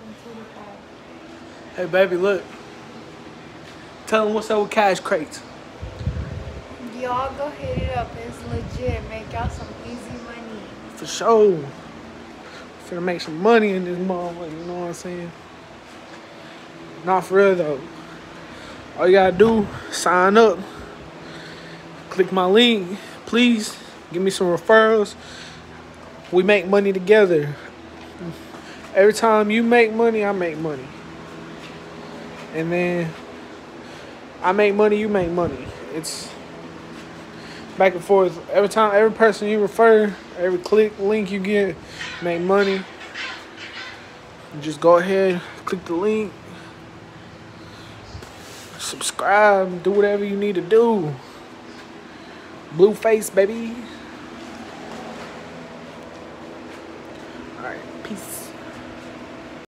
Hey, baby, look. Tell them what's up with Cash Crates. Y'all go hit it up. It's legit. Make y'all some easy money. For sure. Finna make some money in this motherfucker, you know what I'm saying? Not for real, though. All you gotta do, sign up. Click my link. Please, give me some referrals. We make money together. Every time you make money, I make money. And then I make money, you make money. It's back and forth. Every time, every person you refer, every link you get, make money. You just go ahead, click the link, subscribe, do whatever you need to do. Blueface, baby.